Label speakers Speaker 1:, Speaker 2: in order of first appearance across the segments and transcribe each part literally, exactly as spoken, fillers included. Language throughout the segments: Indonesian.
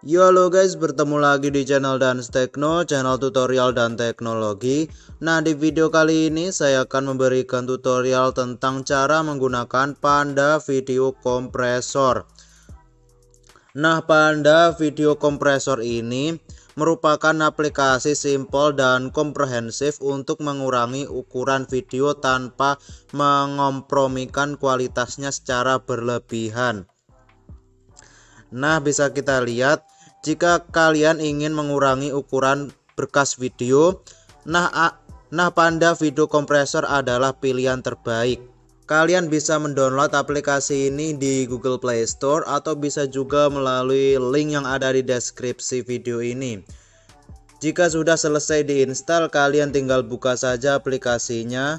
Speaker 1: Yo halo guys, bertemu lagi di channel Dans Tekno, channel tutorial dan teknologi. Nah, di video kali ini saya akan memberikan tutorial tentang cara menggunakan Panda Video Compressor. Nah, Panda Video Compressor ini merupakan aplikasi simpel dan komprehensif untuk mengurangi ukuran video tanpa mengompromikan kualitasnya secara berlebihan. Nah, bisa kita lihat jika kalian ingin mengurangi ukuran berkas video, nah nah Panda Video Compressor adalah pilihan terbaik. Kalian bisa mendownload aplikasi ini di Google Play Store atau bisa juga melalui link yang ada di deskripsi video ini. Jika sudah selesai diinstal, kalian tinggal buka saja aplikasinya.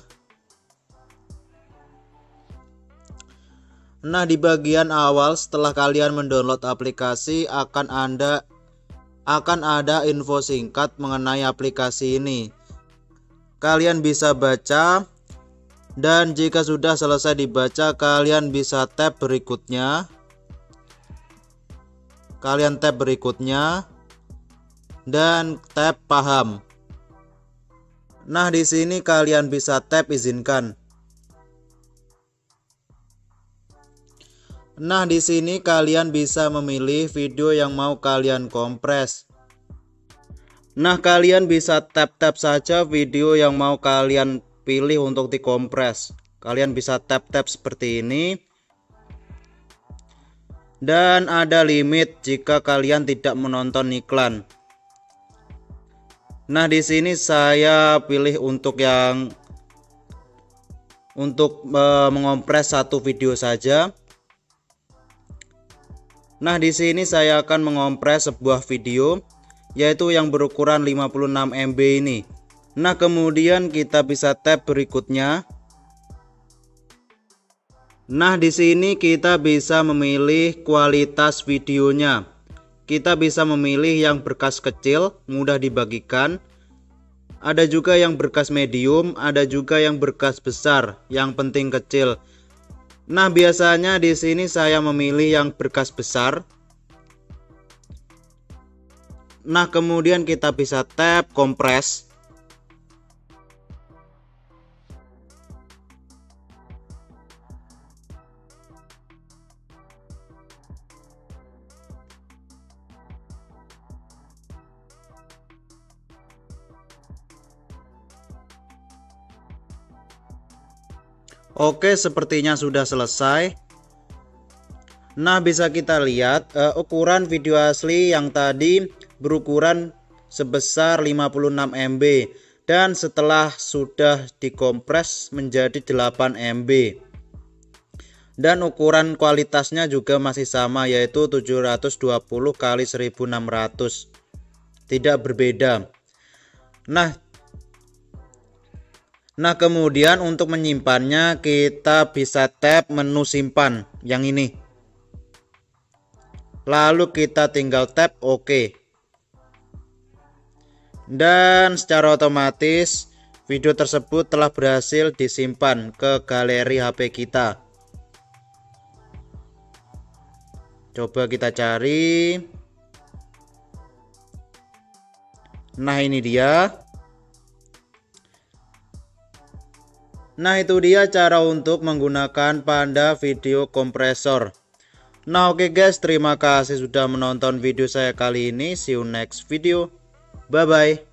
Speaker 1: Nah, di bagian awal setelah kalian mendownload aplikasi akan Anda akan ada info singkat mengenai aplikasi ini. Kalian bisa baca, dan jika sudah selesai dibaca kalian bisa tab berikutnya. Kalian tab berikutnya dan tab paham. Nah, di sini kalian bisa tab izinkan. Nah, di sini kalian bisa memilih video yang mau kalian kompres. Nah, kalian bisa tap-tap saja video yang mau kalian pilih untuk dikompres. Kalian bisa tap-tap seperti ini. Dan ada limit jika kalian tidak menonton iklan. Nah, di sini saya pilih untuk yang untuk e, mengompres satu video saja. Nah, di sini saya akan mengompres sebuah video yaitu yang berukuran lima puluh enam M B ini. Nah, kemudian kita bisa tab berikutnya. Nah, di sini kita bisa memilih kualitas videonya. Kita bisa memilih yang berkas kecil, mudah dibagikan. Ada juga yang berkas medium, ada juga yang berkas besar, yang penting kecil. Nah, biasanya di sini saya memilih yang berkas besar. Nah, kemudian kita bisa tab kompres. Oke, sepertinya sudah selesai. Nah, bisa kita lihat uh, ukuran video asli yang tadi berukuran sebesar lima puluh enam M B dan setelah sudah dikompres menjadi delapan M B. Dan ukuran kualitasnya juga masih sama, yaitu tujuh ratus dua puluh kali seribu enam ratus. Tidak berbeda. Nah, Nah, kemudian untuk menyimpannya kita bisa tab menu simpan yang ini. Lalu kita tinggal tab OK. Dan secara otomatis video tersebut telah berhasil disimpan ke galeri H P kita. Coba kita cari. Nah, ini dia. Nah, itu dia cara untuk menggunakan Panda Video Compressor. Nah, oke guys, terima kasih sudah menonton video saya kali ini. See you next video. Bye bye.